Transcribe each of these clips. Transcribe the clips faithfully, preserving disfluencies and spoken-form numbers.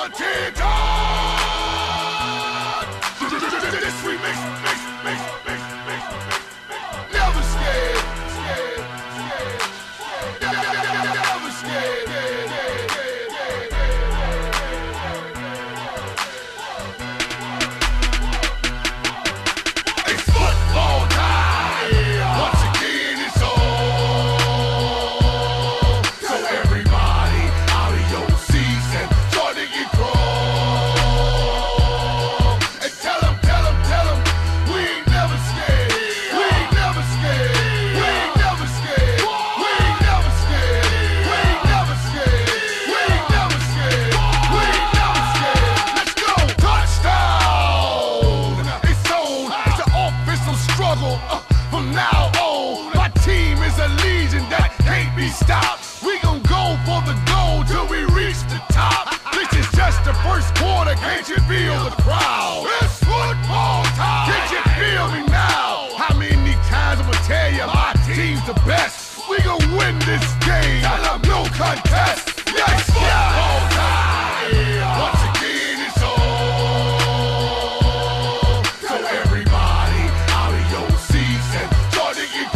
Spartan! This remix, mix, mix, mix, mix, mix, mix. Never scared, scared, scared, scared. Never scared. It's football time. Once again, it's on. So everybody out of your seats and try to get crawl. And tell them, tell them, tell them, we ain't never scared. We ain't never scared. We ain't never scared. We ain't never scared. We ain't never scared. We ain't never scared. We ain't never scared. Let's go. Touchdown. It's on. It's an offensive struggle. Uh, from now on, my team is a legion that can't be stopped. We gon' go for the goal till we reach the top. This is just the first quarter. Can't you feel the crowd? It's football time. Can't you feel me now? How many times I'ma tell you my team's the best? We gon' win this game. Tell them no contest. Yes, football time. Once again, it's on. So everybody out of your seats and try to get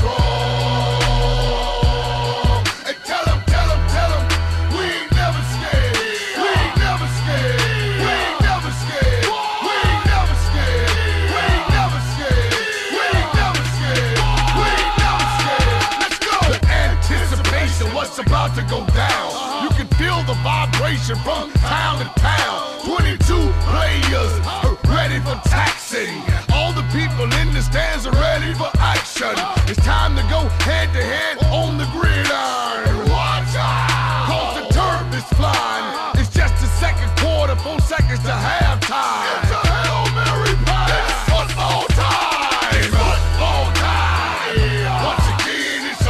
crawl. And tell them, tell them, tell them, we ain't never scared. We ain't never scared. We ain't never scared. We ain't never scared. We ain't never scared. We ain't never scared. We ain't never scared. Let's go. The anticipation, what's about to go down. You can feel the vibration from town to town. twenty-two players are ready for taxing. All the people in the stands are ready for action. It's time to go head to head on the gridiron. Watch out! Cause the turf is flying. It's just the second quarter, four seconds to halftime. It's a Hail Mary pass. It's football time. It's football time. Once again, it's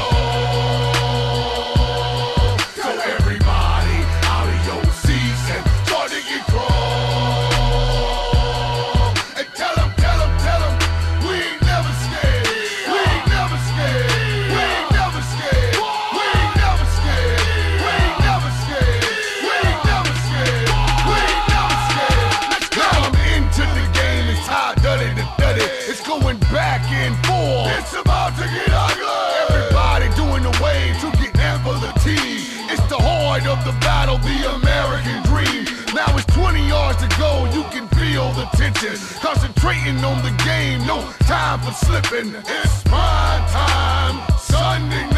on. So everybody out of your seats and try to get crawl. And tell them, tell them, tell them, we ain't never scared. We ain't never scared. We ain't never scared. We ain't never scared. We ain't never scared. We ain't never scared. We ain't never scared. Let's go. Now I'm into the game. It's hot, duddy to duddy. It's going back and forth. It's about to get ugly. Everybody doing the wave to get in for the team. It's the heart of the battle, the American dream. Now it's twenty yards to go. You can feel the tension. Concentrating on the game. No time for slipping. It's prime time. Sunday night.